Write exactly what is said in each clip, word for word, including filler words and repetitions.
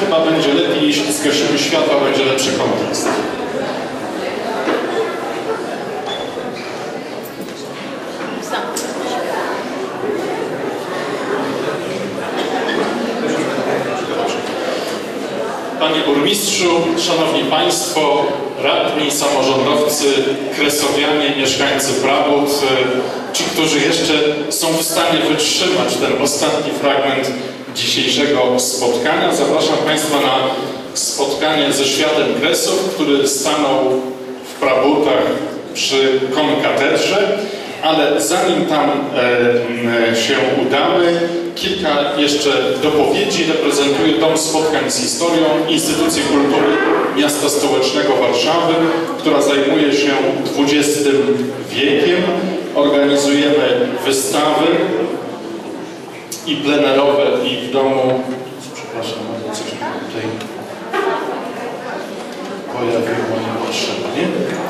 chyba będzie lepiej, jeśli zgasimy światła, będzie lepszy kontrast. Panie Burmistrzu, Szanowni Państwo, radni, samorządowcy, kresowianie, mieszkańcy Prabód, ci, którzy jeszcze są w stanie wytrzymać ten ostatni fragment dzisiejszego spotkania. Zapraszam Państwa na spotkanie ze światem Kresów, który stanął w Prabódach przy konkatedrze, ale zanim tam e, się udamy, kilka jeszcze dopowiedzi. Reprezentuję Dom Spotkań z Historią, instytucję kultury Miasta Stołecznego Warszawy, która zajmuje się dwudziestym wiekiem. Organizujemy wystawy i plenerowe, i w domu... Przepraszam, ale coś tutaj pojawiło niepotrzebnie.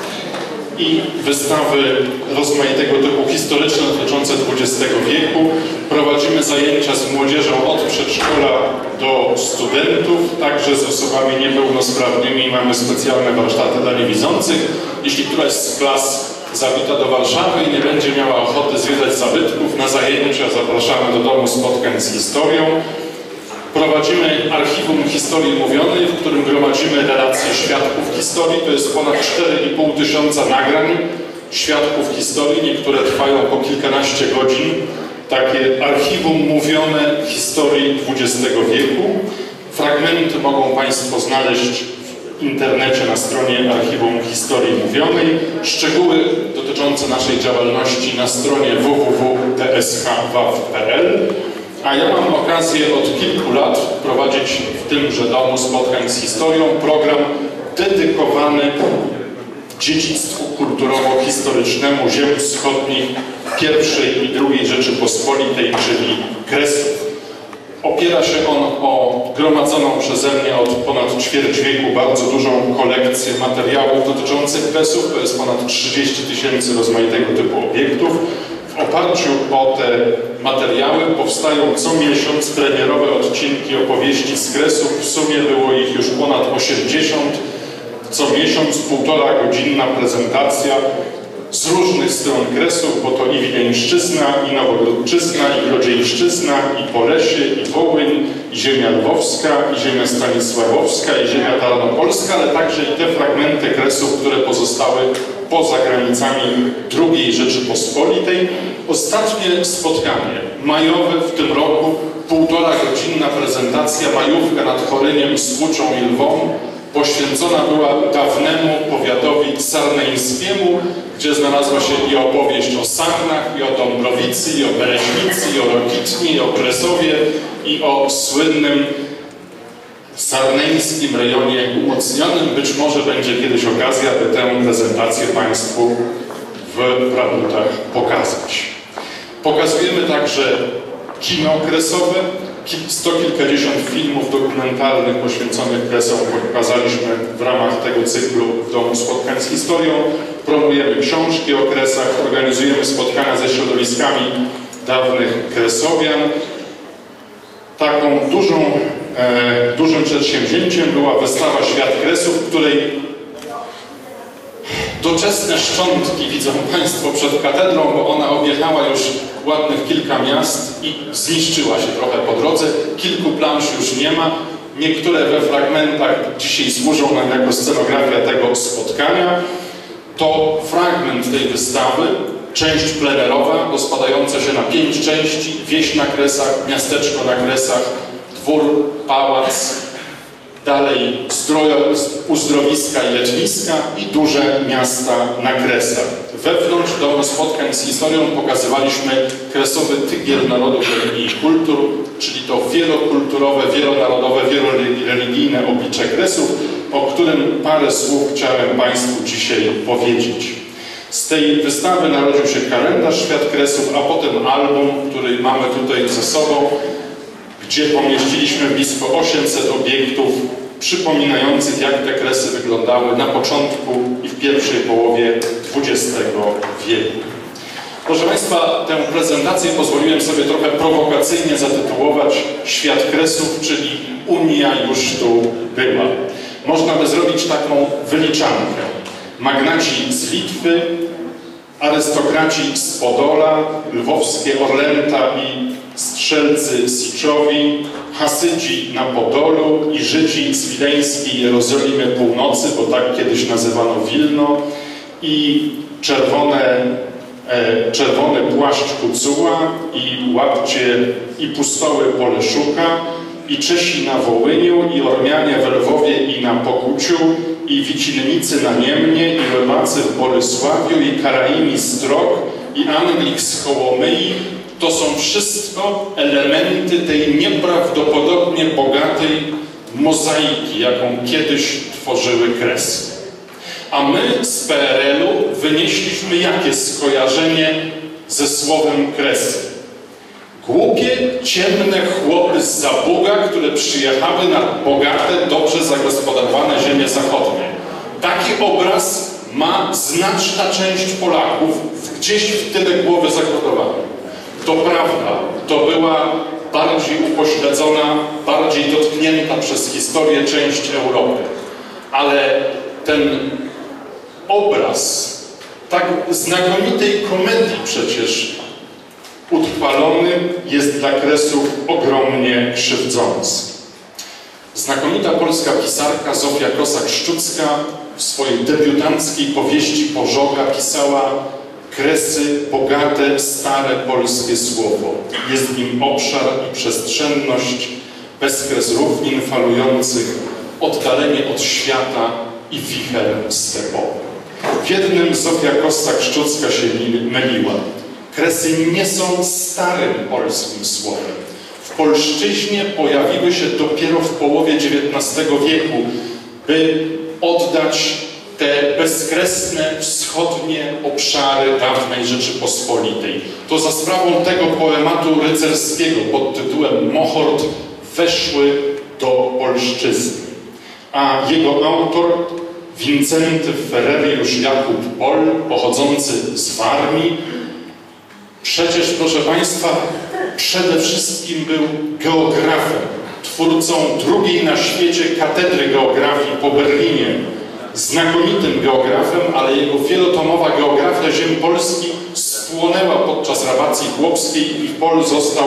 I wystawy rozmaitego typu historyczne dotyczące dwudziestego wieku. Prowadzimy zajęcia z młodzieżą od przedszkola do studentów, także z osobami niepełnosprawnymi. Mamy specjalne warsztaty dla niewidzących. Jeśli któraś z klas zawita do Warszawy i nie będzie miała ochoty zwiedzać zabytków, na zajęcia zapraszamy do Domu Spotkań z Historią. Prowadzimy archiwum historii mówionej, w którym gromadzimy relacje świadków historii. To jest ponad cztery i pół tysiąca nagrań świadków historii. Niektóre trwają po kilkanaście godzin. Takie archiwum mówione historii dwudziestego wieku. Fragmenty mogą Państwo znaleźć w internecie na stronie Archiwum Historii Mówionej. Szczegóły dotyczące naszej działalności na stronie w w w kropka t s h w a w kropka p l. A ja mam okazję od kilku lat prowadzić w tymże Domu Spotkań z Historią program dedykowany dziedzictwu kulturowo-historycznemu ziem wschodnich pierwszej i drugiej Rzeczypospolitej, czyli Kresów. Opiera się on o gromadzoną przeze mnie od ponad ćwierć wieku bardzo dużą kolekcję materiałów dotyczących Kresów. To jest ponad trzydzieści tysięcy rozmaitego typu obiektów. W oparciu o te materiały powstają co miesiąc premierowe odcinki opowieści z Kresów. W sumie było ich już ponad osiemdziesiąt. Co miesiąc półtora godzinna prezentacja z różnych stron Kresów, bo to i Wileńszczyzna, i Nowogródczyzna, i Grodzieńszczyzna, i Polesie, i Wołyń, i ziemia lwowska, i ziemia stanisławowska, i ziemia tarnopolska, ale także i te fragmenty Kresów, które pozostały poza granicami drugiej Rzeczypospolitej. Ostatnie spotkanie majowe w tym roku, półtora godzinna prezentacja, majówka nad Choryniem, Słuczą i Lwą, poświęcona była dawnemu powiatowi sarneńskiemu, gdzie znalazła się i opowieść o Sarnach, i o Dąbrowicy, i o Bereźnicy, i o Rokitni, i o Kresowie, i o słynnym sarneńskim rejonie umocnionym. Być może będzie kiedyś okazja, by tę prezentację Państwu w Prabódach pokazać. Pokazujemy także kino kresowe. Sto kilkadziesiąt filmów dokumentalnych poświęconych Kresom pokazaliśmy w ramach tego cyklu w Domu Spotkań z Historią. Promujemy książki o Kresach, organizujemy spotkania ze środowiskami dawnych Kresowian. Taką dużą, e, dużym przedsięwzięciem była wystawa Świat Kresów, w której doczesne szczątki widzą Państwo przed katedrą, bo ona objechała już ładnych kilka miast i zniszczyła się trochę po drodze. Kilku plansz już nie ma. Niektóre we fragmentach dzisiaj służą nam jako scenografia tego spotkania. To fragment tej wystawy, część plenerowa, rozpadająca się na pięć części. Wieś na Kresach, miasteczko na Kresach, dwór, pałac, dalej zdrojo, uzdrowiska i leczniska i duże miasta na Kresach. Wewnątrz Domu Spotkań z Historią pokazywaliśmy kresowy tygiel narodów, religii i kultur, czyli to wielokulturowe, wielonarodowe, wieloreligijne oblicze Kresów, o którym parę słów chciałem Państwu dzisiaj powiedzieć. Z tej wystawy narodził się kalendarz Świat Kresów, a potem album, który mamy tutaj ze sobą, gdzie pomieściliśmy blisko osiemset obiektów przypominających, jak te Kresy wyglądały na początku i w pierwszej połowie dwudziestego wieku. Proszę Państwa, tę prezentację pozwoliłem sobie trochę prowokacyjnie zatytułować Świat Kresów, czyli Unia już tu była. Można by zrobić taką wyliczankę. Magnaci z Litwy, arystokraci z Podola, lwowskie Orlęta i strzelcy Siczowi, Hasydzi na Podolu i Żydzi z wileńskiej Jerozolimy Północy, bo tak kiedyś nazywano Wilno, i czerwone, e, czerwony płaszcz Kucuła i łapcie i pustoły Poleszuka, i Czesi na Wołyniu, i Ormianie w Lwowie i na Pokuciu, i Wicinnicy na Niemnie, i Rybacy w Bolesławiu, i Karaimi z Trok, i Anglik z Hołomyi. To są wszystko elementy tej nieprawdopodobnie bogatej mozaiki, jaką kiedyś tworzyły Kresy. A my z P R L u wynieśliśmy jakie skojarzenie ze słowem Kresy? Głupie, ciemne chłopy z Zabuga, które przyjechały na bogate, dobrze zagospodarowane ziemie zachodnie. Taki obraz ma znaczna część Polaków gdzieś w tyle głowy zakodowany. To prawda, to była bardziej upośledzona, bardziej dotknięta przez historię część Europy. Ale ten obraz tak znakomitej komedii przecież utrwalony jest dla Kresów ogromnie krzywdzący. Znakomita polska pisarka Zofia Kossak-Szczucka w swojej debiutanckiej powieści Pożoga pisała: Kresy, bogate, stare polskie słowo. Jest w nim obszar i przestrzenność, bezkres równin falujących, oddalenie od świata i wicher stepowy. W jednym Zofia Kossak-Szczucka się myliła. Kresy nie są starym polskim słowem. W polszczyźnie pojawiły się dopiero w połowie dziewiętnastego wieku, by oddać te bezkresne, wschodnie obszary dawnej Rzeczypospolitej. To za sprawą tego poematu rycerskiego pod tytułem Mohort weszły do polszczyzny. A jego autor, Wincenty Ferreriusz Jakub Pol, pochodzący z Warmii, przecież, proszę Państwa, przede wszystkim był geografem, twórcą drugiej na świecie katedry geografii po Berlinie, znakomitym geografem, ale jego wielotomowa geografia ziem polskich spłonęła podczas rabacji chłopskiej i Pol został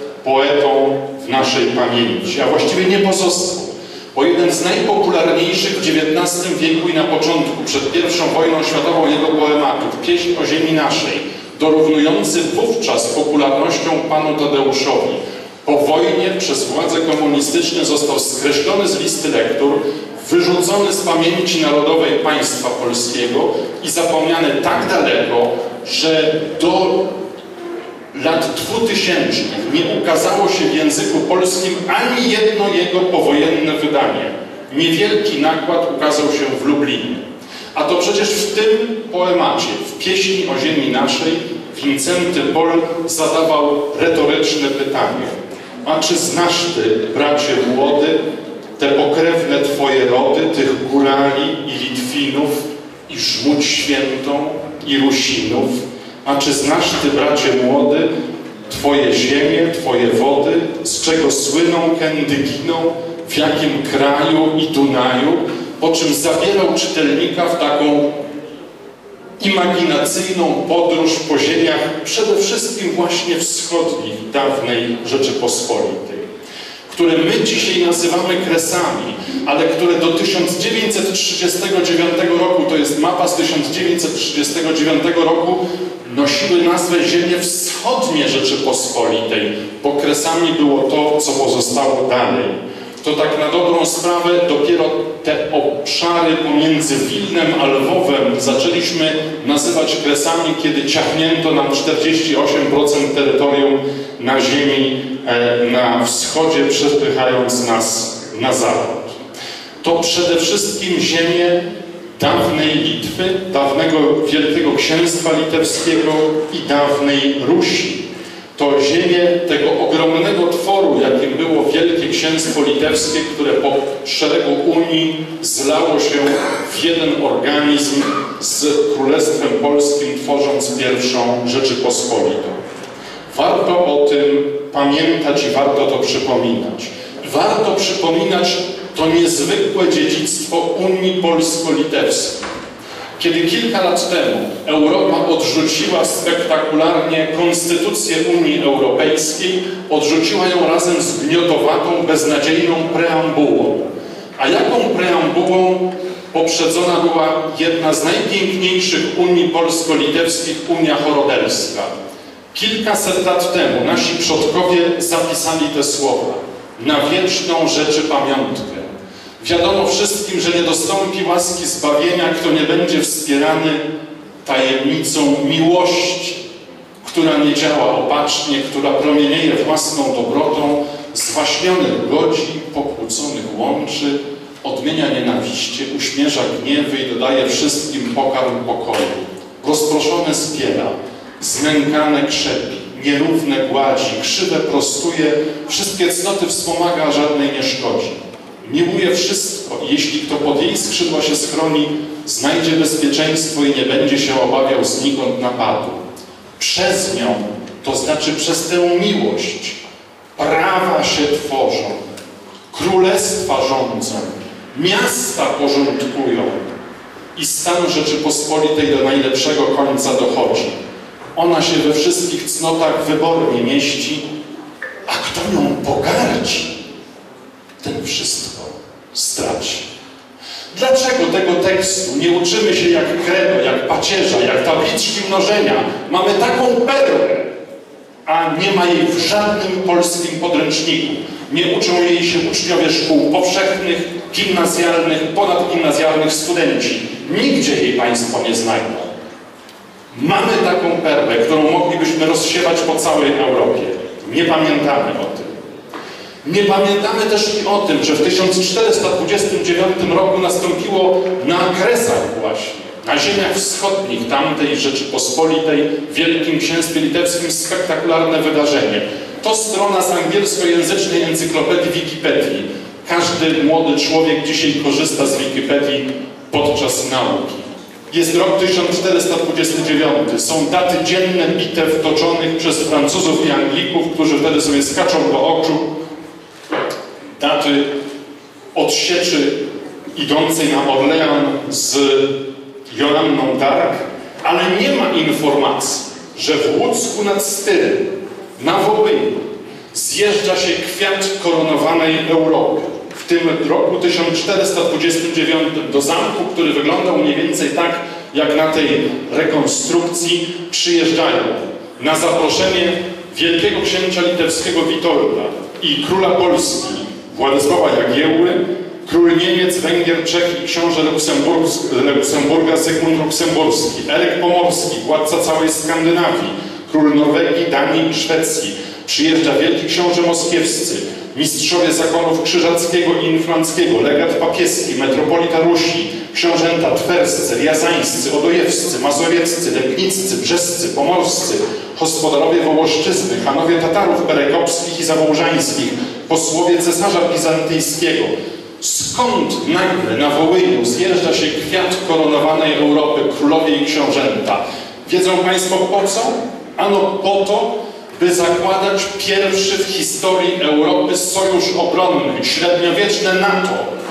poetą w naszej pamięci, a właściwie nie pozostał, bo jeden z najpopularniejszych w dziewiętnastym wieku i na początku, przed pierwszą wojną światową, jego poematów, Pieśń o ziemi naszej, dorównujący wówczas popularnością panu Tadeuszowi, po wojnie przez władze komunistyczne został skreślony z listy lektur, wyrzucony z pamięci narodowej państwa polskiego i zapomniany tak daleko, że do lat dwutysięcznych nie ukazało się w języku polskim ani jedno jego powojenne wydanie. Niewielki nakład ukazał się w Lublinie. A to przecież w tym poemacie, w Pieśni o ziemi naszej, Wincenty Pol zadawał retoryczne pytanie: a czy znasz ty, bracie młody, te pokrewne twoje rody, tych górali i Litwinów, i Żmudź świętą, i Rusinów? A czy znasz ty, bracie młody, twoje ziemie, twoje wody, z czego słyną, kędy giną, w jakim kraju i Dunaju? Po czym zabierał czytelnika w taką imaginacyjną podróż po ziemiach przede wszystkim właśnie wschodnich dawnej Rzeczypospolitej, które my dzisiaj nazywamy Kresami, ale które do tysiąc dziewięćset trzydziestego dziewiątego roku, to jest mapa z tysiąc dziewięćset trzydziestego dziewiątego roku, nosiły nazwę ziemie wschodnie Rzeczypospolitej, bo Kresami było to, co pozostało dalej. To tak na dobrą sprawę dopiero te obszary pomiędzy Wilnem a Lwowem zaczęliśmy nazywać Kresami, kiedy ciachnięto nam czterdzieści osiem procent terytorium na ziemi na wschodzie, przepychając nas na zachód. To przede wszystkim ziemie dawnej Litwy, dawnego Wielkiego Księstwa Litewskiego i dawnej Rusi. To ziemię tego ogromnego tworu, jakim było Wielkie Księstwo Litewskie, które po szeregu unii zlało się w jeden organizm z Królestwem Polskim, tworząc pierwszą Rzeczypospolitą. Warto o tym pamiętać i warto to przypominać. warto przypominać to niezwykłe dziedzictwo Unii Polsko-Litewskiej. Kiedy kilka lat temu Europa odrzuciła spektakularnie konstytucję Unii Europejskiej, odrzuciła ją razem z gniotowatą, beznadziejną preambułą. A jaką preambułą poprzedzona była jedna z najpiękniejszych Unii polsko-litewskich, Unia Chorodelska. Kilkaset lat temu nasi przodkowie zapisali te słowa: na wieczną rzeczy pamiątkę. Wiadomo wszystkim, że nie dostąpi łaski zbawienia, kto nie będzie wspierany tajemnicą miłości, która nie działa opacznie, która promienieje własną dobrotą, zwaśnionych godzi, pokłóconych łączy, odmienia nienawiście, uśmierza gniewy i dodaje wszystkim pokarm pokoju. Rozproszone zbiera, znękane krzepi, nierówne gładzi, krzywe prostuje, wszystkie cnoty wspomaga, a żadnej nie szkodzi. Miłuje wszystko i jeśli kto pod jej skrzydła się schroni, znajdzie bezpieczeństwo i nie będzie się obawiał znikąd napadu. Przez nią, to znaczy przez tę miłość, prawa się tworzą, królestwa rządzą, miasta porządkują i stan Rzeczypospolitej do najlepszego końca dochodzi. Ona się we wszystkich cnotach wybornie mieści, a kto nią pogardzi, ten wszystko straci. Dlaczego tego tekstu nie uczymy się jak kredo, jak pacierza, jak tabliczki mnożenia? Mamy taką perłę, a nie ma jej w żadnym polskim podręczniku. Nie uczą jej się uczniowie szkół powszechnych, gimnazjalnych, ponadgimnazjalnych, studenci. Nigdzie jej Państwo nie znajdą. Mamy taką perłę, którą moglibyśmy rozsiewać po całej Europie. Nie pamiętamy o tym. Nie pamiętamy też i o tym, że w tysiąc czterysta dwudziestym dziewiątym roku nastąpiło na Kresach właśnie, na ziemiach wschodnich tamtej Rzeczypospolitej, w Wielkim Księstwie Litewskim spektakularne wydarzenie. To strona z angielskojęzycznej encyklopedii Wikipedii. Każdy młody człowiek dzisiaj korzysta z Wikipedii podczas nauki. Jest rok tysiąc czterysta dwudziesty dziewiąty. Są daty dzienne bitew toczonych przez Francuzów i Anglików, którzy wtedy sobie skaczą po oczu. Daty odsieczy idącej na Orlean z Joanną d'Arc, ale nie ma informacji, że w Łódzku nad Styrem, na Wołyniu, zjeżdża się kwiat koronowanej Europy. W tym roku tysiąc czterysta dwudziestym dziewiątym do zamku, który wyglądał mniej więcej tak, jak na tej rekonstrukcji, przyjeżdżają na zaproszenie wielkiego księcia litewskiego Witolda i króla Polski Władysława Jagiełły, król Niemiec, Węgier, Czech i książę Luksemburga Zygmunt Luksemburski, Eryk Pomorski, władca całej Skandynawii, król Norwegii, Danii i Szwecji. Przyjeżdża wielki książę moskiewscy, mistrzowie zakonów krzyżackiego i inflanckiego, legat papieski, metropolita Rusi, książęta twerscy, riazańscy, odojewscy, mazowieccy, legniccy, brzescy, pomorscy, gospodarowie Wołoszczyzny, hanowie Tatarów perekopskich i zawołżańskich, posłowie cesarza bizantyjskiego. Skąd nagle na Wołyniu zjeżdża się kwiat koronowanej Europy, królowie i książęta? Wiedzą Państwo po co? Ano po to, by zakładać pierwszy w historii Europy sojusz obronny, średniowieczne NATO.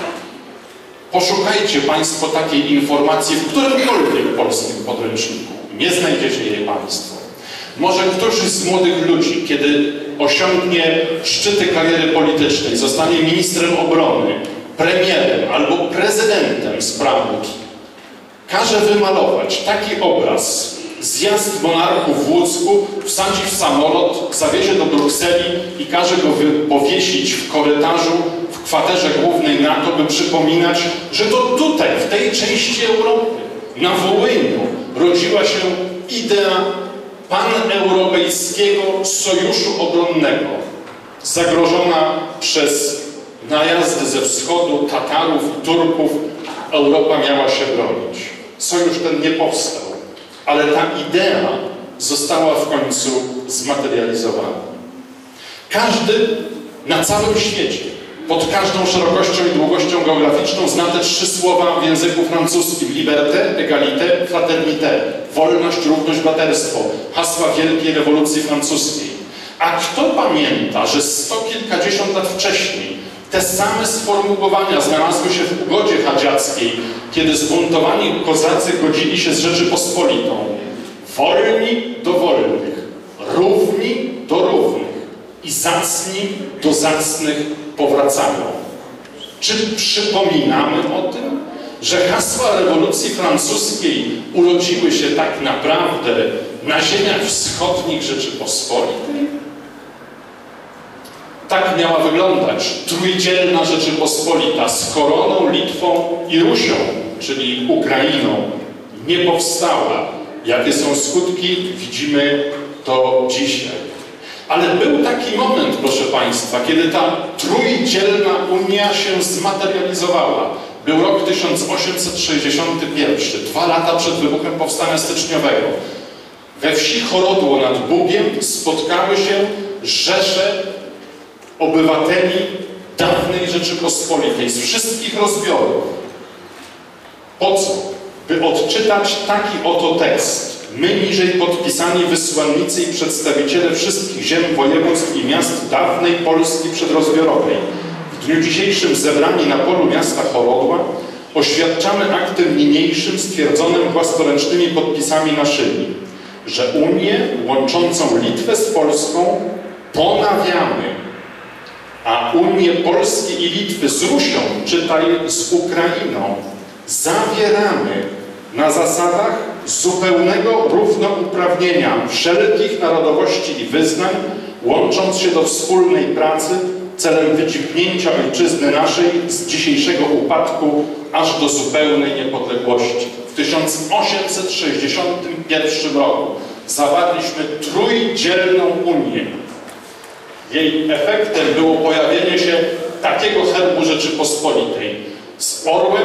Poszukajcie Państwo takiej informacji w którymkolwiek polskim podręczniku. Nie znajdziecie jej Państwo. Może któryś z młodych ludzi, kiedy osiągnie szczyty kariery politycznej, zostanie ministrem obrony, premierem albo prezydentem z Prahut, każe wymalować taki obraz: zjazd monarchów w Łódzku, wsadzi w samolot, zawiezie do Brukseli i każe go powiesić w korytarzu w kwaterze głównej NATO, by przypominać, że to tutaj, w tej części Europy, na Wołyniu, rodziła się idea paneuropejskiego sojuszu obronnego, zagrożona przez najazdy ze wschodu, Tatarów i Turków. Europa miała się bronić. Sojusz ten nie powstał, ale ta idea została w końcu zmaterializowana. Każdy na całym świecie, pod każdą szerokością i długością geograficzną zna te trzy słowa w języku francuskim: liberté, égalité, fraternité. Wolność, równość, braterstwo. Hasła wielkiej rewolucji francuskiej. A kto pamięta, że sto kilkadziesiąt lat wcześniej Te same sformułowania znalazły się w ugodzie chadziackiej, kiedy zbuntowani kozacy godzili się z Rzeczypospolitą. Wolni do wolnych, równi do równych i zacni do zacnych powracają. Czy przypominamy o tym, że hasła rewolucji francuskiej urodziły się tak naprawdę na ziemiach wschodnich Rzeczypospolitej? Tak miała wyglądać trójdzielna Rzeczypospolita z koroną, Litwą i Rusią, czyli Ukrainą. Nie powstała. Jakie są skutki, widzimy to dzisiaj. Ale był taki moment, proszę Państwa, kiedy ta trójdzielna Unia się zmaterializowała. Był rok tysiąc osiemset sześćdziesiąty pierwszy, dwa lata przed wybuchem Powstania Styczniowego. We wsi Chorodło nad Bugiem spotkały się rzesze obywateli dawnej Rzeczypospolitej z wszystkich rozbiorów. Po co? By odczytać taki oto tekst. My niżej podpisani wysłannicy i przedstawiciele wszystkich ziem, województw i miast dawnej Polski przedrozbiorowej, w dniu dzisiejszym zebrani na polu miasta Chorodła, oświadczamy aktem niniejszym stwierdzonym własnoręcznymi podpisami naszymi, że Unię łączącą Litwę z Polską ponawiamy, a Unię Polski i Litwy z Rusią, czytaj z Ukrainą, zawieramy na zasadach zupełnego równouprawnienia wszelkich narodowości i wyznań, łącząc się do wspólnej pracy celem wyciągnięcia ojczyzny naszej z dzisiejszego upadku aż do zupełnej niepodległości. W tysiąc osiemset sześćdziesiątym pierwszym roku zawarliśmy trójdzielną Unię. Jej efektem było pojawienie się takiego herbu Rzeczypospolitej z orłem,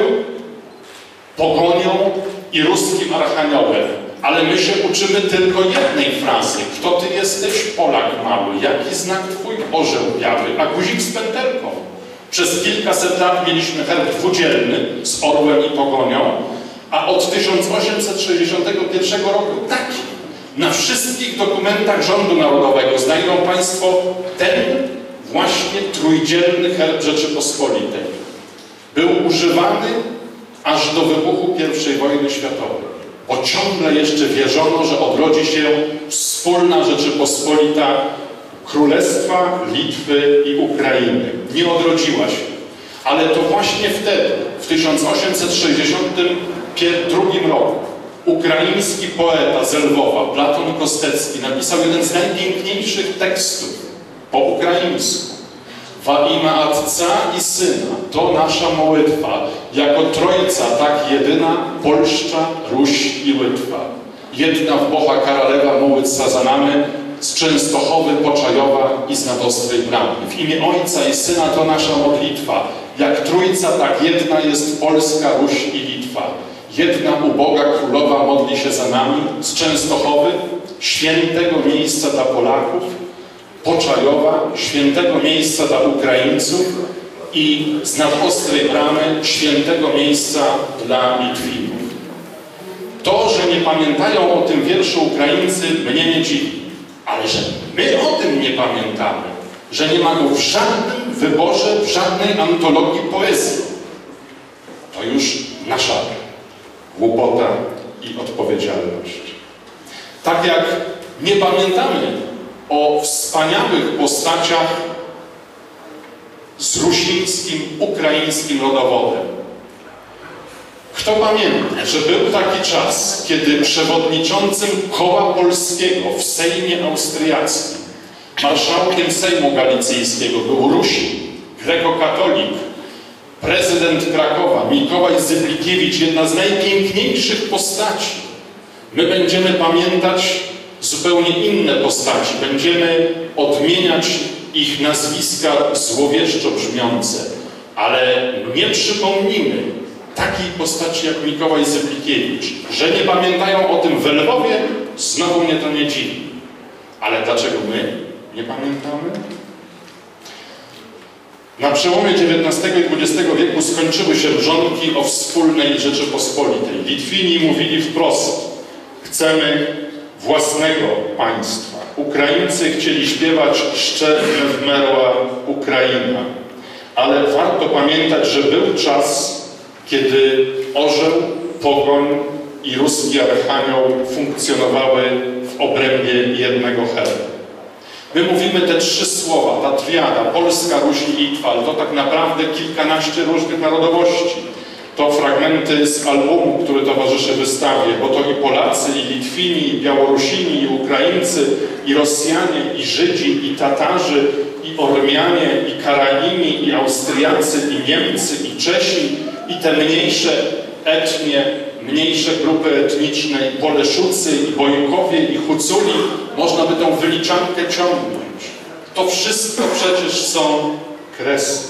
pogonią i ruskim archaniołem. Ale my się uczymy tylko jednej frazy. Kto ty jesteś, Polak mały? Jaki znak twój orzeł biały? A guzik z pętelką. Przez kilkaset lat mieliśmy herb dwudzielny z orłem i pogonią, a od tysiąc osiemset sześćdziesiątego pierwszego roku taki. Na wszystkich dokumentach rządu narodowego znajdą Państwo ten właśnie trójdzielny herb Rzeczypospolitej. Był używany aż do wybuchu pierwszej wojny światowej, bo ciągle jeszcze wierzono, że odrodzi się wspólna Rzeczypospolita Królestwa Litwy i Ukrainy. Nie odrodziła się. Ale to właśnie wtedy, w tysiąc osiemset sześćdziesiątym drugim roku, ukraiński poeta z Lwowa, Platon Kostecki, napisał jeden z najpiękniejszych tekstów po ukraińsku. Wa ima Atca i Syna, to nasza mołitwa, jako Trojca tak jedyna, Polszcza, Ruś i Litwa. Jedna w Boha Karalewa mołytca za nami, z Częstochowy, Poczajowa i z Nadostrej Bramy. W imię Ojca i Syna to nasza modlitwa. Jak Trójca, tak jedna jest Polska, Ruś i Litwa. Jedna uboga królowa modli się za nami, z Częstochowy, świętego miejsca dla Polaków, Poczajowa, świętego miejsca dla Ukraińców i z Nadostrej Bramy, świętego miejsca dla Litwinów. To, że nie pamiętają o tym wierszu Ukraińcy, mnie nie dziwi, ale że my o tym nie pamiętamy, że nie ma go w żadnym wyborze, w żadnej antologii poezji, to już nasza głupota i odpowiedzialność. Tak jak nie pamiętamy o wspaniałych postaciach z rusińskim, ukraińskim rodowodem. Kto pamięta, że był taki czas, kiedy przewodniczącym Koła Polskiego w Sejmie Austriackim, marszałkiem Sejmu Galicyjskiego był Rusin, grekokatolik, prezydent Krakowa, Mikołaj Zyblikiewicz, jedna z najpiękniejszych postaci. My będziemy pamiętać zupełnie inne postaci. Będziemy odmieniać ich nazwiska złowieszczo brzmiące, ale nie przypomnimy takiej postaci jak Mikołaj Zyblikiewicz. Że nie pamiętają o tym w Lwowie, znowu mnie to nie dziwi. Ale dlaczego my nie pamiętamy? Na przełomie dziewiętnastego i dwudziestego wieku skończyły się mrzonki o wspólnej Rzeczypospolitej. Litwini mówili wprost: chcemy własnego państwa. Ukraińcy chcieli śpiewać Szczerze wmerła Ukraina. ale warto pamiętać, że był czas, kiedy orzeł, pogoń i ruski archanioł funkcjonowały w obrębie jednego herbu. My mówimy te trzy słowa, ta triada, Polska, Ruś i Litwa, ale to tak naprawdę kilkanaście różnych narodowości. To fragmenty z albumu, który towarzyszy wystawie, bo to i Polacy, i Litwini, i Białorusini, i Ukraińcy, i Rosjanie, i Żydzi, i Tatarzy, i Ormianie, i Karaimi, i Austriacy, i Niemcy, i Czesi, i te mniejsze etnie, mniejsze grupy etniczne, i Poleszucy, i Bojkowie, i Huculi. Można by tą wyliczankę ciągnąć. To wszystko przecież są Kresy.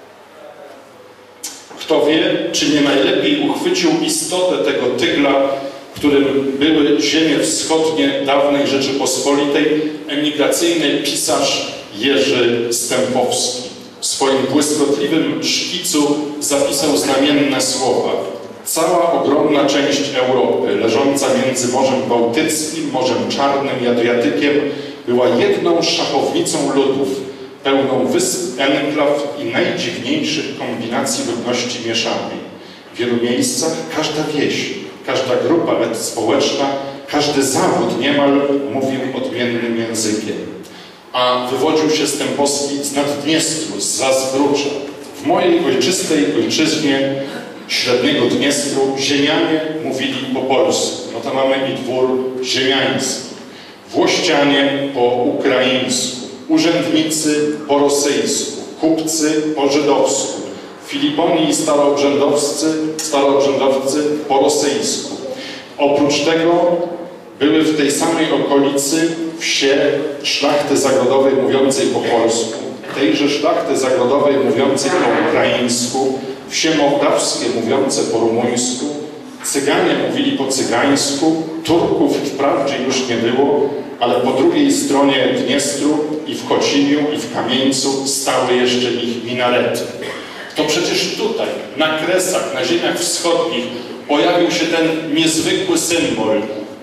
Kto wie, czy nie najlepiej uchwycił istotę tego tygla, którym były ziemie wschodnie dawnej Rzeczypospolitej, emigracyjny pisarz Jerzy Stępowski. W swoim błyskotliwym szkicu zapisał znamienne słowa. Cała ogromna część Europy, leżąca między Morzem Bałtyckim, Morzem Czarnym i Adriatykiem, była jedną szachownicą ludów, pełną wysp, enklaw i najdziwniejszych kombinacji ludności mieszanej. W wielu miejscach każda wieś, każda grupa społeczna, każdy zawód niemal mówił odmiennym językiem. A wywodził się Stępowski z Naddniestru, z Zazbrucza. W mojej ojczystej ojczyźnie Średniego Dniestru ziemianie mówili po polsku. No to mamy i dwór ziemiański. Włościanie po ukraińsku, urzędnicy po rosyjsku, kupcy po żydowsku, Filiponi i staroobrzędowcy, staroobrzędowcy po rosyjsku. Oprócz tego były w tej samej okolicy wsie szlachty zagrodowej mówiącej po polsku, tejże szlachty zagrodowej mówiącej po ukraińsku, wsie mołdawskie mówiące po rumuńsku, Cyganie mówili po cygańsku, Turków wprawdzie już nie było, ale po drugiej stronie Dniestru i w Kociniu i w Kamieńcu stały jeszcze ich minarety. To przecież tutaj, na Kresach, na ziemiach wschodnich pojawił się ten niezwykły symbol.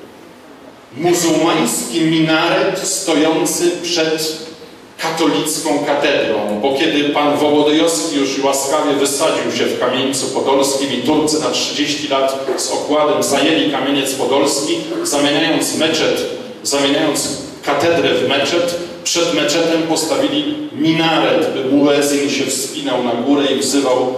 Muzułmański minaret stojący przed katolicką katedrą, bo kiedy pan Wołodyjowski już łaskawie wysadził się w Kamieńcu Podolskim i Turcy na trzydzieści lat z okładem zajęli Kamieniec Podolski, zamieniając meczet, zamieniając katedrę w meczet, przed meczetem postawili minaret, by muezyn się wspinał na górę i wzywał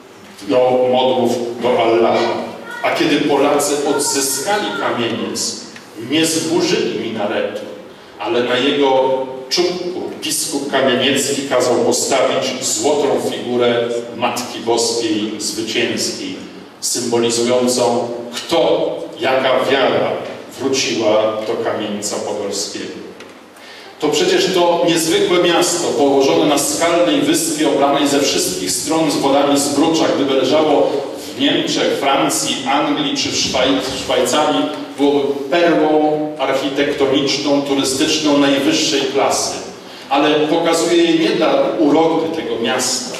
do modłów do Allaha. A kiedy Polacy odzyskali Kamieniec, nie zburzyli minaretu, ale na jego czubku biskup Kamieniecki kazał postawić złotą figurę Matki Boskiej Zwycięskiej, symbolizującą, kto, jaka wiara wróciła do Kamieńca Podolskiego. To przecież to niezwykłe miasto, położone na skalnej wyspie, obranej ze wszystkich stron z wodami Zbrucza, gdyby leżało w Niemczech, Francji, Anglii czy w Szwaj Szwajcarii, byłoby perłą architektoniczną, turystyczną najwyższej klasy. Ale pokazuje je nie dla urody tego miasta.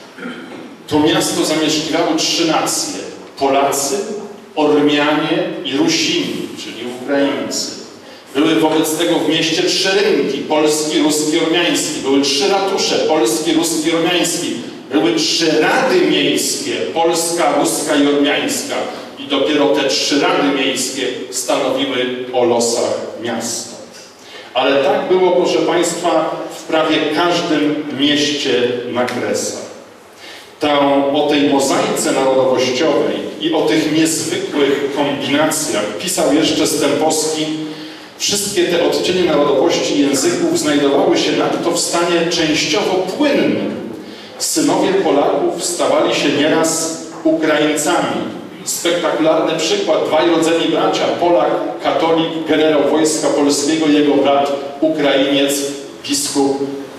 To miasto zamieszkiwały trzy nacje. Polacy, Ormianie i Rusini, czyli Ukraińcy. Były wobec tego w mieście trzy rynki, polski, ruski, ormiański. Były trzy ratusze, polski, ruski, ormiański. Były trzy rady miejskie, polska, ruska i ormiańska. I dopiero te trzy rady miejskie stanowiły o losach miasta. Ale tak było, proszę Państwa, w prawie każdym mieście na Kresach. Tam, o tej mozaice narodowościowej i o tych niezwykłych kombinacjach pisał jeszcze Stępowski. Wszystkie te odcienie narodowości języków znajdowały się nadto w stanie częściowo płynnym. Synowie Polaków stawali się nieraz Ukraińcami. Spektakularny przykład, dwaj rodzeni bracia, Polak, katolik, generał Wojska Polskiego, jego brat, Ukrainiec, biskup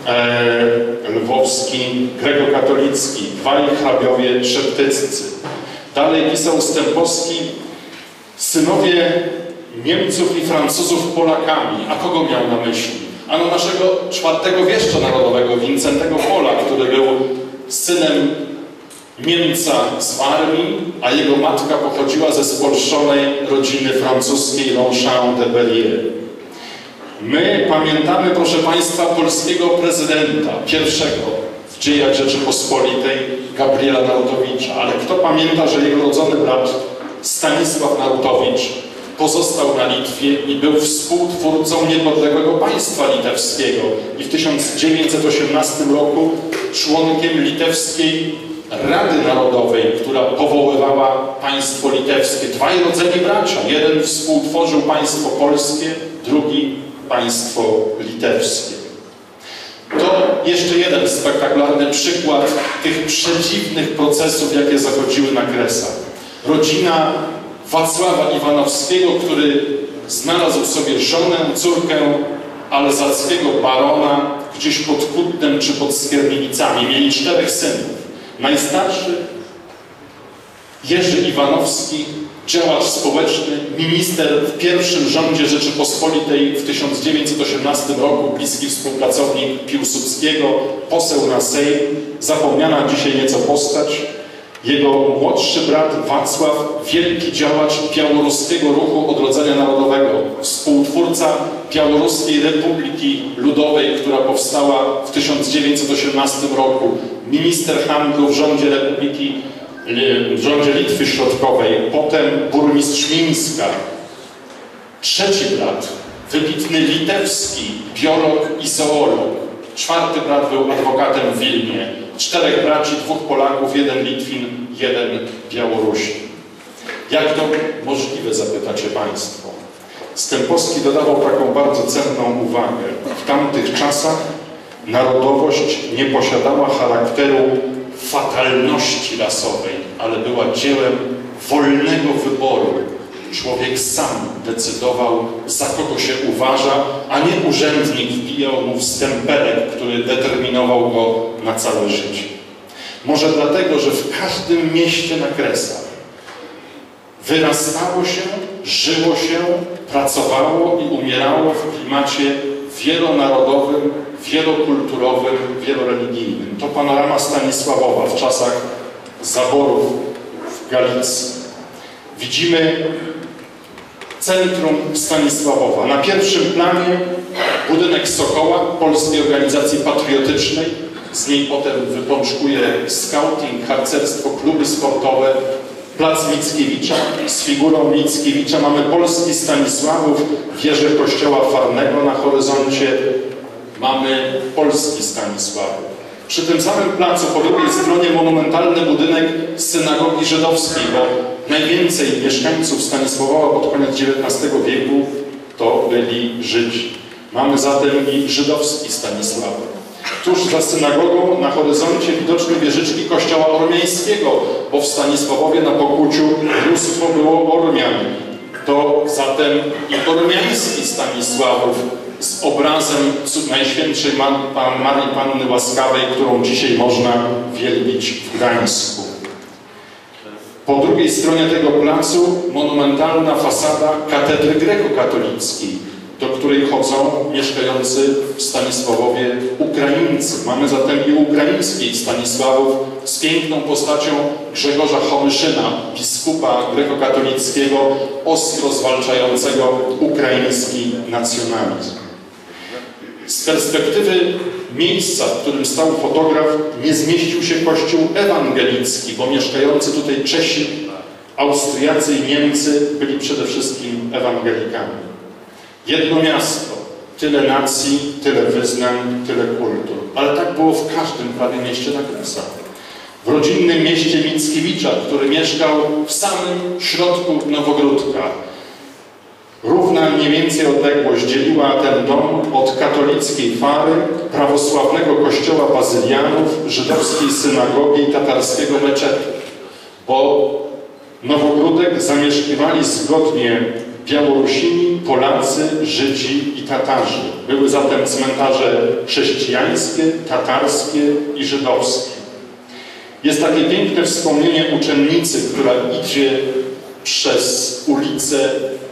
e, lwowski, grekokatolicki, dwaj hrabiowie szeptyccy. Dalej pisał Stępowski, synowie Niemców i Francuzów Polakami. A kogo miał na myśli? Ano naszego czwartego wieszcza narodowego, Wincentego Pola, który był synem Niemca z Warmii, a jego matka pochodziła ze spolszczonej rodziny francuskiej Longchamp de Bellier. My pamiętamy, proszę Państwa, polskiego prezydenta, pierwszego w dziejach Rzeczypospolitej Gabriela Narutowicza. Ale kto pamięta, że jego rodzony brat Stanisław Narutowicz pozostał na Litwie i był współtwórcą niepodległego państwa litewskiego i w tysiąc dziewięćset osiemnastym roku członkiem Litewskiej Rady Narodowej, która powoływała państwo litewskie. Dwaj rodzeni bracia. Jeden współtworzył państwo polskie, drugi państwo litewskie. To jeszcze jeden spektakularny przykład tych przedziwnych procesów, jakie zachodziły na Kresach. Rodzina Wacława Iwanowskiego, który znalazł sobie żonę, córkę alzackiego barona gdzieś pod Kutnem czy pod Skierniewicami. Mieli czterech synów. Najstarszy Jerzy Iwanowski, działacz społeczny, minister w pierwszym rządzie Rzeczypospolitej w tysiąc dziewięćset osiemnastym roku, bliski współpracownik Piłsudskiego, poseł na Sejm, zapomniana dzisiaj nieco postać. Jego młodszy brat Wacław, wielki działacz Białoruskiego Ruchu Odrodzenia Narodowego, współtwórca Białoruskiej Republiki Ludowej, która powstała w tysiąc dziewięćset osiemnastym roku, minister handlu w rządzie Republiki, w rządzie Litwy Środkowej, potem burmistrz Mińska. Trzeci brat, wybitny litewski biolog i zoolog. Czwarty brat był adwokatem w Wilnie. Czterech braci, dwóch Polaków, jeden Litwin, jeden Białorusin. Jak to możliwe, zapytacie Państwo? Stępowski dodawał taką bardzo cenną uwagę. W tamtych czasach narodowość nie posiadała charakteru fatalności rasowej, ale była dziełem wolnego wyboru. Człowiek sam decydował, za kogo się uważa, a nie urzędnik wbijał mu w stempelek, który determinował go na całe życie. Może dlatego, że w każdym mieście na Kresach wyrastało się, żyło się, pracowało i umierało w klimacie wielonarodowym, wielokulturowym, wieloreligijnym. To panorama Stanisławowa w czasach zaborów w Galicji. Widzimy centrum Stanisławowa. Na pierwszym planie budynek Sokoła, Polskiej Organizacji Patriotycznej. Z niej potem wypączkuje skauting, harcerstwo, kluby sportowe, plac Mickiewicza. Z figurą Mickiewicza mamy polski Stanisławów, wieżę kościoła Farnego na horyzoncie. Mamy polski Stanisławów. Przy tym samym placu, po drugiej stronie, monumentalny budynek synagogi żydowskiej, bo najwięcej mieszkańców Stanisławowa pod koniec dziewiętnastego wieku to byli Żydzi. Mamy zatem i żydowski Stanisławów. Tuż za synagogą na horyzoncie widoczne wieżyczki kościoła ormiańskiego, bo w Stanisławowie na Pokłuciu mnóstwo było Ormian. To zatem i ormiański Stanisławów z obrazem Najświętszej Marii Panny Łaskawej, którą dzisiaj można wielbić w Gdańsku. Po drugiej stronie tego placu monumentalna fasada katedry grekokatolickiej, do której chodzą mieszkający w Stanisławowie Ukraińcy. Mamy zatem i ukraińskich Stanisławów z piękną postacią Grzegorza Chomyszyna, biskupa grekokatolickiego, ostro zwalczającego ukraiński nacjonalizm. Z perspektywy miejsca, w którym stał fotograf, nie zmieścił się kościół ewangelicki, bo mieszkający tutaj Czesi, Austriacy i Niemcy byli przede wszystkim ewangelikami. Jedno miasto, tyle nacji, tyle wyznań, tyle kultur. Ale tak było w każdym prawie mieście na Kresach. W rodzinnym mieście Mickiewicza, który mieszkał w samym środku Nowogródka. Równa mniej więcej odległość dzieliła ten dom od katolickiej Fary, prawosławnego kościoła bazylianów, żydowskiej synagogi i tatarskiego meczetu. Bo Nowogródek zamieszkiwali zgodnie Białorusini, Polacy, Żydzi i Tatarzy. Były zatem cmentarze chrześcijańskie, tatarskie i żydowskie. Jest takie piękne wspomnienie uczennicy, która idzie przez ulicę,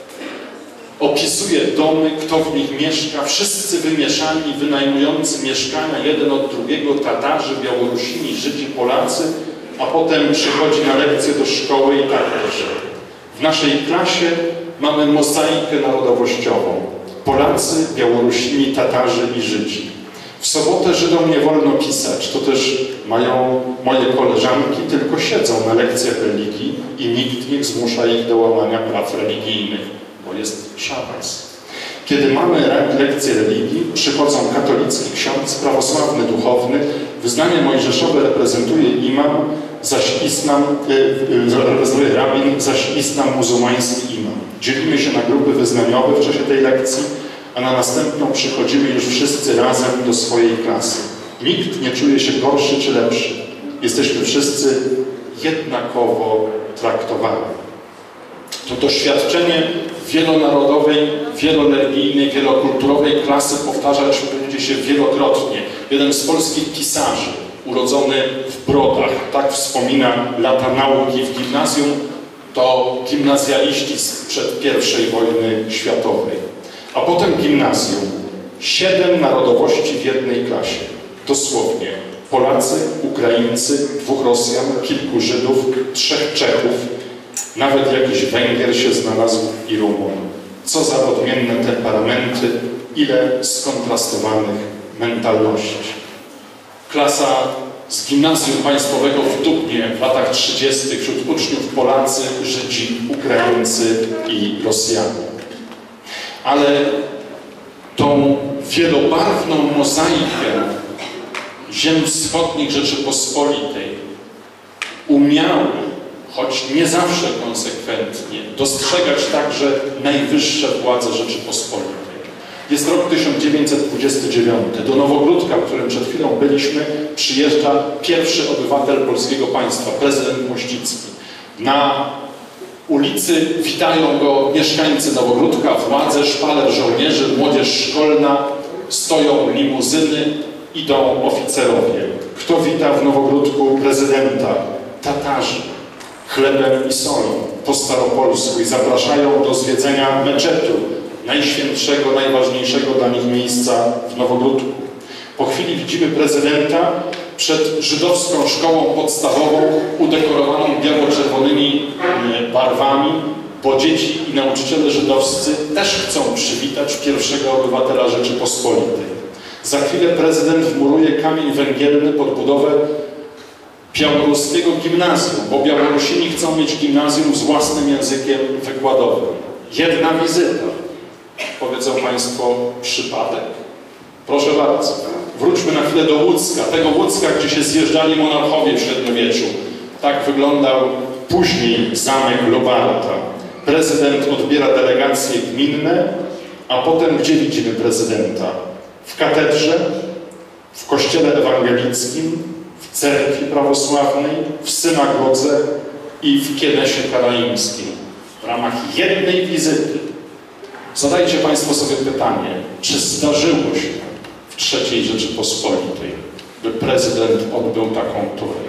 opisuje domy, kto w nich mieszka, wszyscy wymieszani, wynajmujący mieszkania jeden od drugiego, Tatarzy, Białorusini, Żydzi, Polacy, a potem przychodzi na lekcję do szkoły i tak pisze. W naszej klasie mamy mozaikę narodowościową. Polacy, Białorusini, Tatarzy i Żydzi. W sobotę Żydom nie wolno pisać, to też mają moje koleżanki, tylko siedzą na lekcjach religii i nikt nie zmusza ich do łamania praw religijnych, bo jest szabas. Kiedy mamy lekcje religii, przychodzą katolicki ksiądz, prawosławny duchowny, wyznanie mojżeszowe reprezentuje imam, zaś islam, y, reprezentuje rabin, zaś islam muzułmański imam. Dzielimy się na grupy wyznaniowe w czasie tej lekcji, a na następną przychodzimy już wszyscy razem do swojej klasy. Nikt nie czuje się gorszy czy lepszy. Jesteśmy wszyscy jednakowo traktowani. To doświadczenie wielonarodowej, wieloreligijnej, wielokulturowej klasy powtarzać będzie się wielokrotnie. Jeden z polskich pisarzy, urodzony w Brodach, tak wspomina lata nauki w gimnazjum, to gimnazjaliści sprzed pierwszej wojny światowej. A potem gimnazjum. Siedem narodowości w jednej klasie. Dosłownie. Polacy, Ukraińcy, dwóch Rosjan, kilku Żydów, trzech Czechów, nawet jakiś Węgier się znalazł i Rumun. Co za odmienne temperamenty, ile skontrastowanych mentalności. Klasa z gimnazjum państwowego w Dubnie w latach trzydziestych wśród uczniów Polacy, Żydzi, Ukraińcy i Rosjanie. Ale tą wielobarwną mozaikę ziem wschodnich Rzeczypospolitej umiały, choć nie zawsze konsekwentnie, dostrzegać także najwyższe władze Rzeczypospolitej. Jest rok tysiąc dziewięćset dwudziesty dziewiąty. Do Nowogródka, w którym przed chwilą byliśmy, przyjeżdża pierwszy obywatel polskiego państwa, prezydent Mościcki. Na ulicy witają go mieszkańcy Nowogródka, władze, szpaler żołnierzy, młodzież szkolna, stoją limuzyny, idą oficerowie. Kto wita w Nowogródku prezydenta? Tatarzy. Chlebem i solą po staropolsku i zapraszają do zwiedzenia meczetu, najświętszego, najważniejszego dla nich miejsca w Nowogródku. Po chwili widzimy prezydenta przed żydowską szkołą podstawową udekorowaną biało-czerwonymi barwami, bo dzieci i nauczyciele żydowscy też chcą przywitać pierwszego obywatela Rzeczypospolitej. Za chwilę prezydent wmuruje kamień węgielny pod budowę białoruskiego gimnazjum, bo Białorusini chcą mieć gimnazjum z własnym językiem wykładowym. Jedna wizyta. Powiedzą Państwo, przypadek? Proszę bardzo. Wróćmy na chwilę do Łódzka. Tego Łódzka, gdzie się zjeżdżali monarchowie w średniowieczu. Tak wyglądał później zamek Lobarta. Prezydent odbiera delegacje gminne, a potem gdzie widzimy prezydenta? W katedrze, w kościele ewangelickim, w cerkwi prawosławnej, w synagodze i w kienesie karaimskim. W ramach jednej wizyty. Zadajcie Państwo sobie pytanie, czy zdarzyło się w trzeciej Rzeczypospolitej, by prezydent odbył taką turę?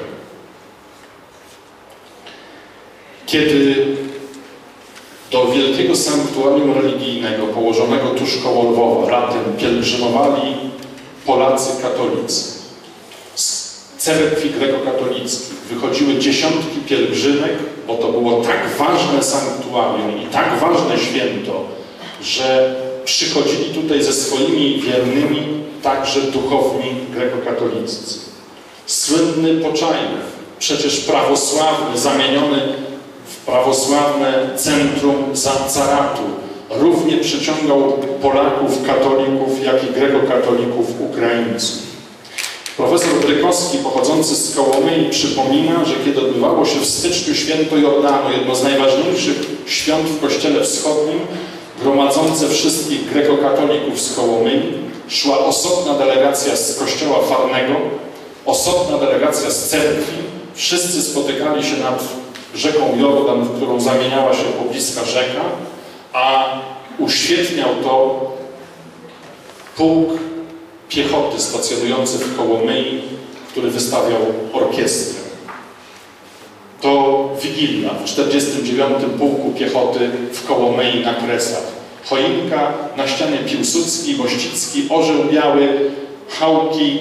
Kiedy do wielkiego sanktuarium religijnego położonego tuż koło Lwowa latem pielgrzymowali Polacy katolicy, cerkwi grekokatolickich wychodziły dziesiątki pielgrzymek, bo to było tak ważne sanktuarium i tak ważne święto, że przychodzili tutaj ze swoimi wiernymi także duchowni grekokatolicy. Słynny Poczajnew, przecież prawosławny, zamieniony w prawosławne centrum caratu, równie przyciągał Polaków, katolików, jak i grekokatolików, Ukraińców. Profesor Brykowski, pochodzący z Kołomyi, przypomina, że kiedy odbywało się w styczniu święto Jordanu, jedno z najważniejszych świąt w Kościele Wschodnim, gromadzące wszystkich grekokatolików z Kołomyi, szła osobna delegacja z kościoła Farnego, osobna delegacja z cerkwi. Wszyscy spotykali się nad rzeką Jordan, w którą zamieniała się pobliska rzeka, a uświetniał to pułk piechoty stacjonujący w Kołomyi, który wystawiał orkiestrę. To Wigilia w czterdziestym dziewiątym Pułku Piechoty w Kołomyi na Kresach. Choinka, na ścianie Piłsudski, Mościcki, orzeł biały, chałki,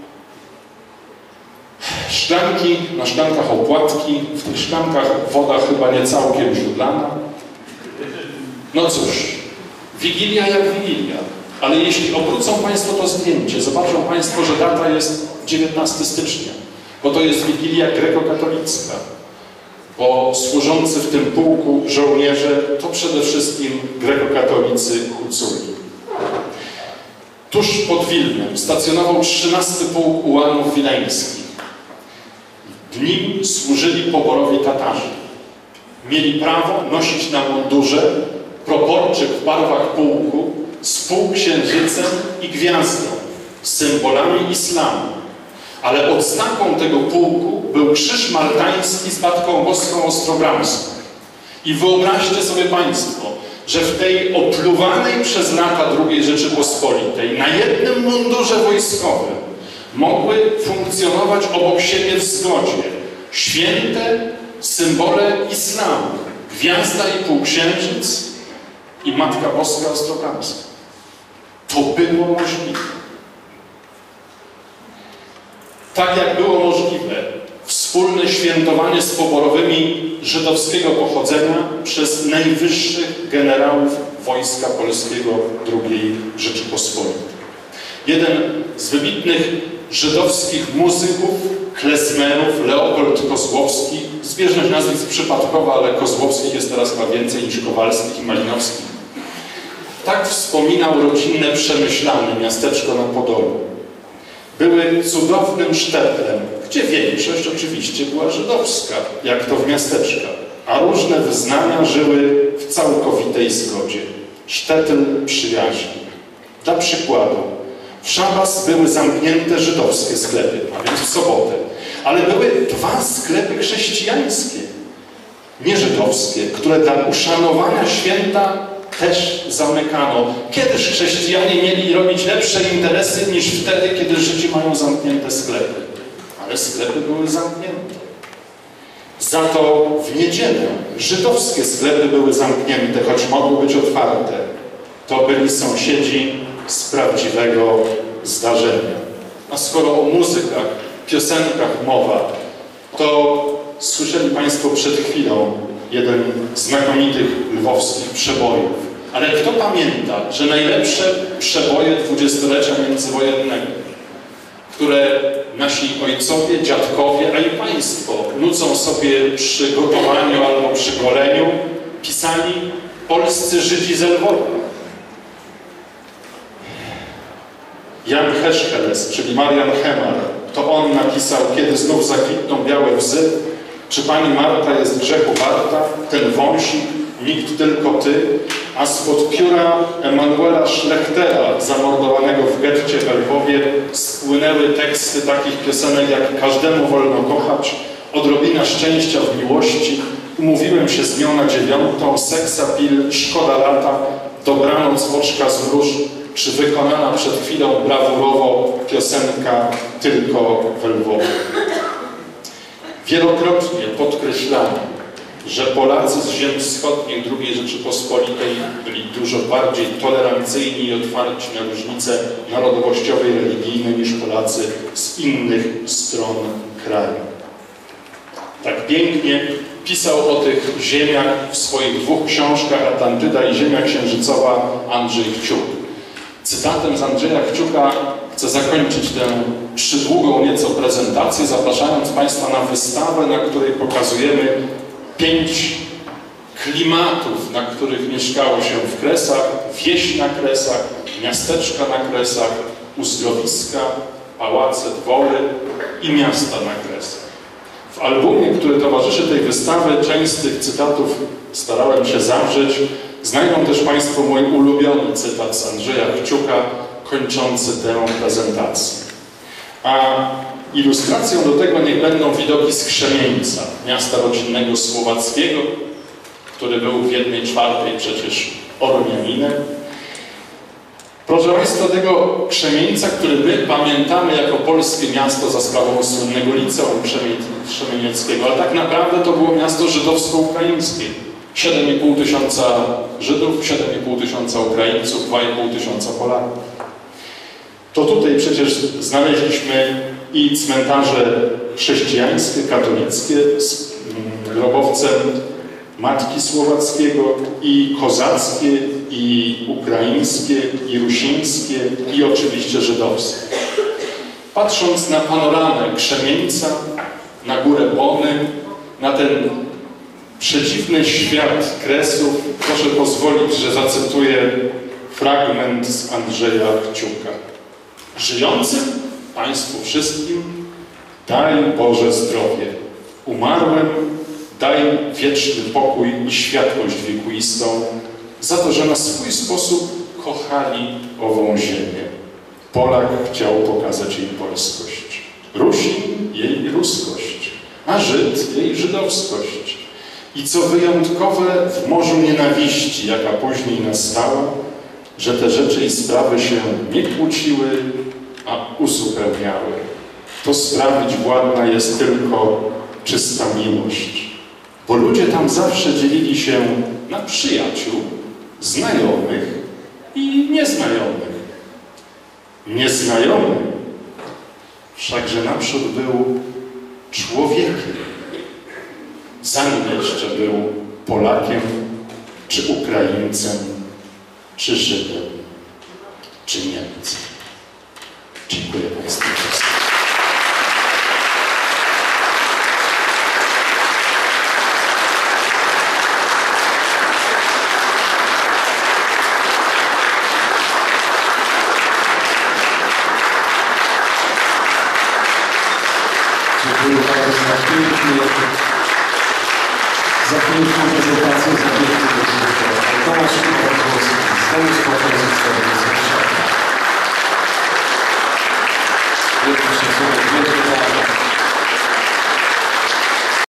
szklanki, na szklankach opłatki, w tych szklankach woda chyba nie całkiem źródlana. No cóż, Wigilia jak Wigilia, Ale jeśli obrócą Państwo to zdjęcie, zobaczą Państwo, że data jest dziewiętnastego stycznia, bo to jest Wigilia grekokatolicka, bo służący w tym pułku żołnierze to przede wszystkim grekokatolicy Huculi. Tuż pod Wilnem stacjonował trzynasty Pułk Ułanów Wileńskich. W nim służyli poborowi Tatarzy. Mieli prawo nosić na mundurze proporczyk w barwach pułku z półksiężycem i gwiazdą, symbolami islamu. Ale odznaką tego pułku był krzyż maltański z Matką Boską Ostrobramską. I wyobraźcie sobie Państwo, że w tej opluwanej przez lata drugiej Rzeczypospolitej na jednym mundurze wojskowym mogły funkcjonować obok siebie w zgodzie święte symbole islamu, gwiazda i półksiężyc i Matka Boska Ostrobramska. To było możliwe. Tak jak było możliwe wspólne świętowanie z poborowymi żydowskiego pochodzenia przez najwyższych generałów Wojska Polskiego drugiej Rzeczypospolitej. Jeden z wybitnych żydowskich muzyków, klezmerów, Leopold Kozłowski, zbieżność nazwisk przypadkowa, ale Kozłowskich jest teraz chyba więcej niż Kowalskich i Malinowskich, tak wspominał rodzinne Przemyślany, miasteczko na Podolu. Były cudownym sztetlem, gdzie większość oczywiście była żydowska, jak to w miasteczkach, a różne wyznania żyły w całkowitej zgodzie. Sztetl przyjaźni. Dla przykładu, w szabas były zamknięte żydowskie sklepy, a więc w sobotę, ale były dwa sklepy chrześcijańskie, nie żydowskie, które dla uszanowania święta też zamykano. Kiedyż chrześcijanie mieli robić lepsze interesy niż wtedy, kiedy Żydzi mają zamknięte sklepy. Ale sklepy były zamknięte. Za to w niedzielę żydowskie sklepy były zamknięte, choć mogły być otwarte. To byli sąsiedzi z prawdziwego zdarzenia. A skoro o muzykach, piosenkach mowa, to słyszeli Państwo przed chwilą jeden z znakomitych lwowskich przebojów. Ale kto pamięta, że najlepsze przeboje dwudziestolecia międzywojennego, które nasi ojcowie, dziadkowie, a i Państwo nucą sobie przy gotowaniu albo przy goleniu, pisali polscy Żydzi z Lwowa. Jan Hescheles, czyli Marian Hemar, to on napisał Kiedy znów zakwitną białe łzy, czy pani Marta jest grzechu warta, ten wąsik, nikt tylko ty, a spod pióra Emanuela Schlechtera, zamordowanego w getcie w Lwowie, spłynęły teksty takich piosenek jak Każdemu wolno kochać, Odrobina szczęścia w miłości, Umówiłem się z nią na dziewiątą, Seksapil, Szkoda lata, Dobranoc, oczka zmruż, czy wykonana przed chwilą brawurowo piosenka Tylko w Lwowie. Wielokrotnie podkreślano, że Polacy z ziem wschodnich drugiej Rzeczypospolitej byli dużo bardziej tolerancyjni i otwarci na różnice narodowościowe i religijne niż Polacy z innych stron kraju. Tak pięknie pisał o tych ziemiach w swoich dwóch książkach Atlantyda i Ziemia Księżycowa Andrzej Kciuk. Cytatem z Andrzeja Kciuka chcę zakończyć tę przydługą nieco prezentację, zapraszając Państwa na wystawę, na której pokazujemy pięć klimatów, na których mieszkało się w Kresach, wieś na Kresach, miasteczka na Kresach, uzdrowiska, pałace, dwory i miasta na Kresach. W albumie, który towarzyszy tej wystawy, część z tych cytatów starałem się zawrzeć. Znajdą też Państwo mój ulubiony cytat z Andrzeja Kciuka, kończący tę prezentację. A ilustracją do tego niech będą widoki z Krzemieńca, miasta rodzinnego słowackiego, który był w jednej czwartej przecież Ormianinem. Proszę Państwa, tego Krzemieńca, który my pamiętamy jako polskie miasto za sprawą słynnego Liceum Krzemienieckiego, ale tak naprawdę to było miasto żydowsko-ukraińskie. siedem i pół tysiąca Żydów, siedem i pół tysiąca Ukraińców, dwa i pół tysiąca Polaków. To tutaj przecież znaleźliśmy i cmentarze chrześcijańskie, katolickie z grobowcem matki słowackiego, i kozackie, i ukraińskie, i rusińskie, i oczywiście żydowskie. Patrząc na panoramę Krzemieńca, na górę Bony, na ten przedziwny świat Kresów, proszę pozwolić, że zacytuję fragment z Andrzeja Kciuka. Żyjącym Państwu wszystkim daj Boże zdrowie. Umarłym daj wieczny pokój i światłość wiekuistą za to, że na swój sposób kochali ową ziemię. Polak chciał pokazać jej polskość, Rusin jej ruskość, a Żyd jej żydowskość. I co wyjątkowe w morzu nienawiści, jaka później nastała, że te rzeczy i sprawy się nie kłóciły, a uzupełniały. To sprawić władna jest tylko czysta miłość. Bo ludzie tam zawsze dzielili się na przyjaciół, znajomych i nieznajomych. Nieznajomy wszakże naprzód był człowiekiem, zanim jeszcze był Polakiem, czy Ukraińcem, czy Żydem, czy Niemcem. Dziękuję Państwu. Dziękuję bardzo za pięknie, za piękną